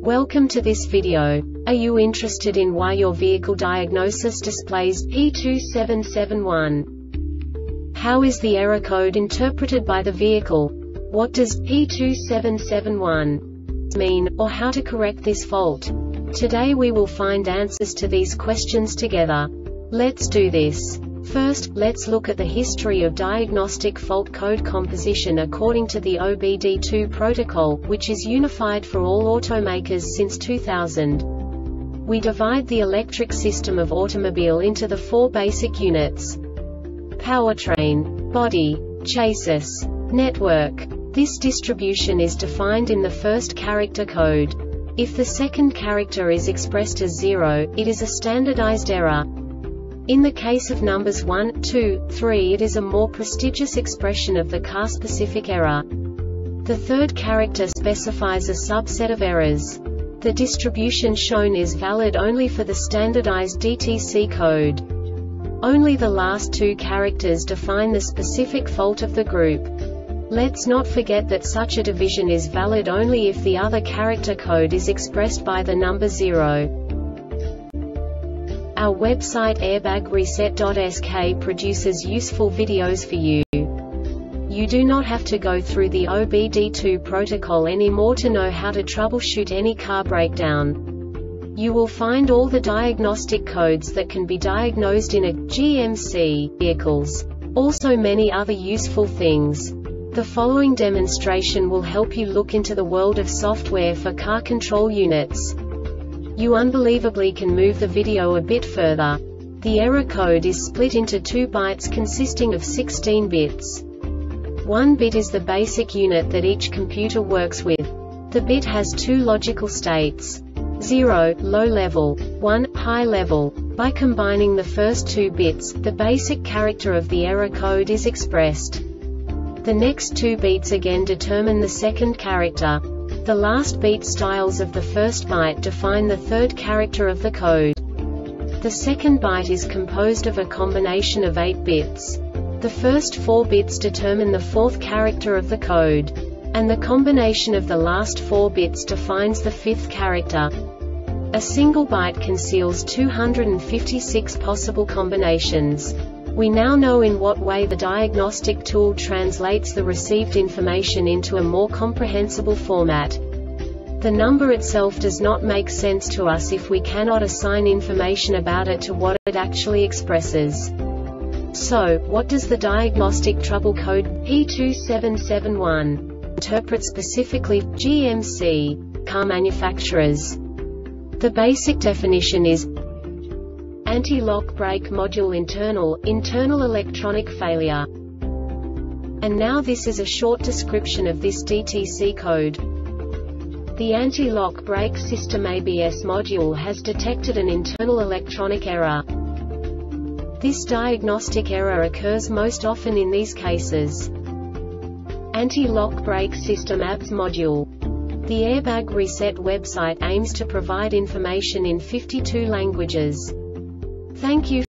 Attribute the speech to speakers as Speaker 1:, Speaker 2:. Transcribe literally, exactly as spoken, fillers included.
Speaker 1: Welcome to this video. Are you interested in why your vehicle diagnosis displays P two seven seven one? How is the error code interpreted by the vehicle? What does P two seven seven one mean, or how to correct this fault? Today we will find answers to these questions together. Let's do this. First, let's look at the history of diagnostic fault code composition according to the O B D two protocol, which is unified for all automakers since two thousand. We divide the electric system of automobile into the four basic units: powertrain, body, chassis, network. This distribution is defined in the first character code. If the second character is expressed as zero, it is a standardized error. In the case of numbers one, two, three, it is a more prestigious expression of the car-specific error. The third character specifies a subset of errors. The distribution shown is valid only for the standardized D T C code. Only the last two characters define the specific fault of the group. Let's not forget that such a division is valid only if the other character code is expressed by the number zero. Our website airbag reset dot S K produces useful videos for you. You do not have to go through the O B D two protocol anymore to know how to troubleshoot any car breakdown. You will find all the diagnostic codes that can be diagnosed in a G M C vehicles. Also many other useful things. The following demonstration will help you look into the world of software for car control units. You unbelievably can move the video a bit further. The error code is split into two bytes consisting of sixteen bits. One bit is the basic unit that each computer works with. The bit has two logical states: zero, low level, one, high level. By combining the first two bits, the basic character of the error code is expressed. The next two beats again determine the second character. The last beat styles of the first byte define the third character of the code. The second byte is composed of a combination of eight bits. The first four bits determine the fourth character of the code. And the combination of the last four bits defines the fifth character. A single byte conceals two hundred fifty-six possible combinations. We now know in what way the diagnostic tool translates the received information into a more comprehensible format. The number itself does not make sense to us if we cannot assign information about it to what it actually expresses. So, what does the diagnostic trouble code P two seven seven one interpret specifically for G M C car manufacturers? The basic definition is anti-lock brake module internal, internal electronic failure. And now this is a short description of this D T C code. The anti-lock brake system A B S module has detected an internal electronic error. This diagnostic error occurs most often in these cases: anti-lock brake system A B S module. The Airbag Reset website aims to provide information in fifty-two languages. Thank you